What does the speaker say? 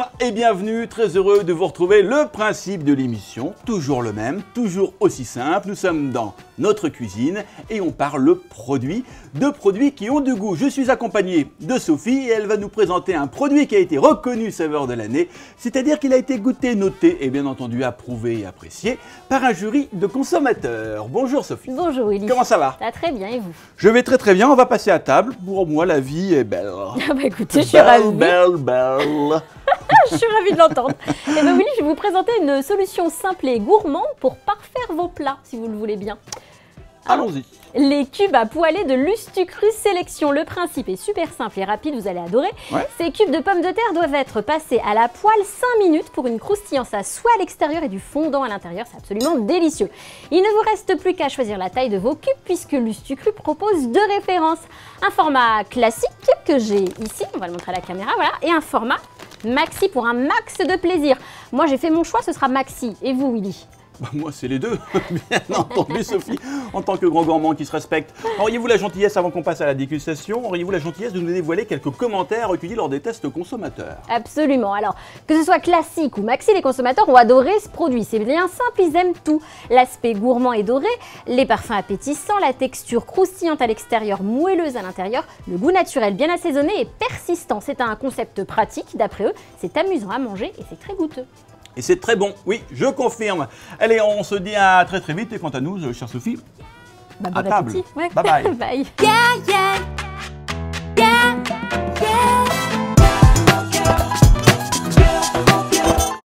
Bonsoir et bienvenue, très heureux de vous retrouver. Le principe de l'émission, toujours le même, toujours aussi simple. Nous sommes dans notre cuisine et on parle de produits qui ont du goût. Je suis accompagné de Sophie et elle va nous présenter un produit qui a été reconnu saveur de l'année, c'est-à-dire qu'il a été goûté, noté et bien entendu approuvé et apprécié par un jury de consommateurs. Bonjour Sophie. Bonjour Willy. Comment ça va? Ça va très bien et vous? Je vais très bien, on va passer à table. Pour moi, la vie est belle. Ah bah écoutez, je suis ravie. Belle. Je suis ravie de l'entendre. Et bien Willy, je vais vous présenter une solution simple et gourmande pour parfaire vos plats, si vous le voulez bien. Allons-y. Les cubes à poêler de Lustucru Sélection. Le principe est super simple et rapide, vous allez adorer. Ouais. Ces cubes de pommes de terre doivent être passés à la poêle 5 minutes pour une croustillance à soit à l'extérieur et du fondant à l'intérieur. C'est absolument délicieux. Il ne vous reste plus qu'à choisir la taille de vos cubes puisque Lustucru propose deux références. Un format classique que j'ai ici, on va le montrer à la caméra, voilà, et un format maxi pour un max de plaisir. Moi j'ai fait mon choix, ce sera maxi. Et vous Willy? Bah, moi, c'est les deux, bien entendu, Sophie, en tant que grand gourmand qui se respecte. Auriez-vous la gentillesse, avant qu'on passe à la dégustation, auriez-vous la gentillesse de nous dévoiler quelques commentaires recueillis lors des tests consommateurs? Absolument. Alors, que ce soit classique ou maxi, les consommateurs ont adoré ce produit. C'est bien simple, ils aiment tout. L'aspect gourmand et doré, les parfums appétissants, la texture croustillante à l'extérieur, moelleuse à l'intérieur, le goût naturel bien assaisonné et persistant. C'est un concept pratique, d'après eux. C'est amusant à manger et c'est très goûteux. Et c'est très bon, oui, je confirme. Allez, on se dit à très vite et quant à nous, chère Sophie, Bon à table. appétit. Ouais. Bye bye. Bye. Yeah, yeah.